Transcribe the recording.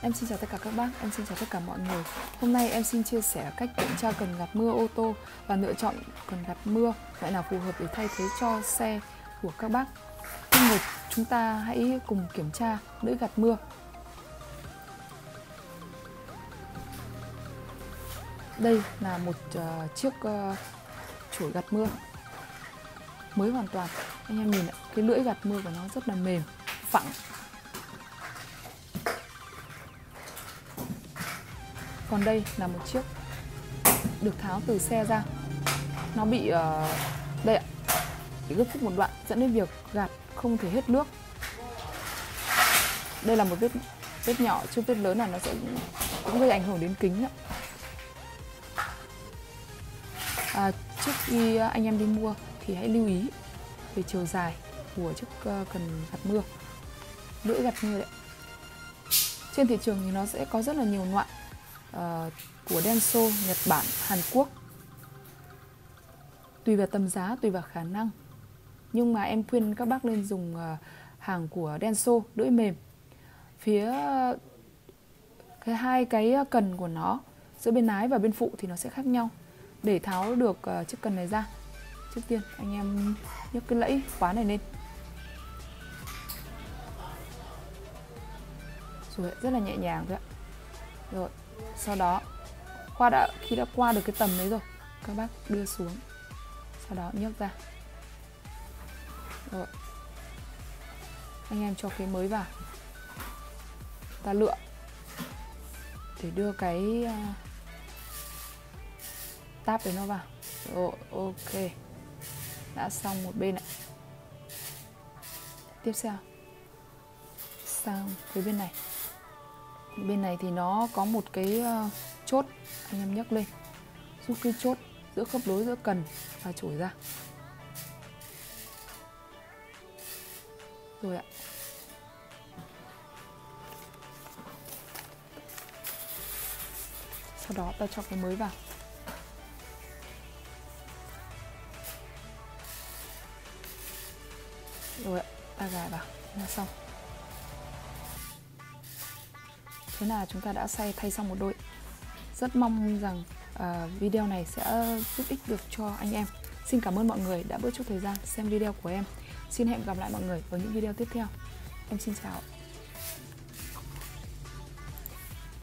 Em xin chào tất cả các bác, em xin chào tất cả mọi người. Hôm nay em xin chia sẻ cách kiểm tra cần gạt mưa ô tô và lựa chọn cần gạt mưa loại nào phù hợp để thay thế cho xe của các bác. Thứ một, chúng ta hãy cùng kiểm tra lưỡi gạt mưa. Đây là một chiếc chổi gạt mưa mới hoàn toàn. Anh em nhìn cái lưỡi gạt mưa của nó rất là mềm, phẳng. Còn đây là một chiếc được tháo từ xe ra. Nó bị đây ạ, bị gấp khúc một đoạn dẫn đến việc gạt không thể hết nước. Đây là một vết nhỏ, chứ vết lớn là nó sẽ cũng gây ảnh hưởng đến kính ạ. Trước khi anh em đi mua thì hãy lưu ý về chiều dài của chiếc cần gạt mưa, lưỡi gạt mưa đấy. Trên thị trường thì nó sẽ có rất là nhiều loại của Denso, Nhật Bản, Hàn Quốc. Tùy vào tầm giá, tùy vào khả năng. Nhưng mà em khuyên các bác nên dùng hàng của Denso, lưỡi mềm. Phía hai cái cần của nó giữa bên lái và bên phụ thì nó sẽ khác nhau. Để tháo được chiếc cần này ra, trước tiên anh em nhấc cái lẫy khóa này lên. Rồi, rất là nhẹ nhàng thôi ạ. Rồi, sau đó khi đã qua được cái tầm đấy rồi, các bác đưa xuống, sau đó nhấc ra. Rồi, anh em cho cái mới vào, ta lựa để đưa cái táp đấy nó vào. Rồi, ok, đã xong một bên ạ. Tiếp theo sang phía bên này. Bên này thì nó có một cái chốt, anh em nhấc lên, rút cái chốt giữa khớp nối giữa cần và chổi ra. Rồi ạ. Sau đó ta cho cái mới vào. Rồi ạ, ta gài vào là xong. Thế là chúng ta đã thay xong một đôi. Rất mong rằng video này sẽ giúp ích được cho anh em. Xin cảm ơn mọi người đã bớt chút thời gian xem video của em. Xin hẹn gặp lại mọi người ở những video tiếp theo. Em xin chào.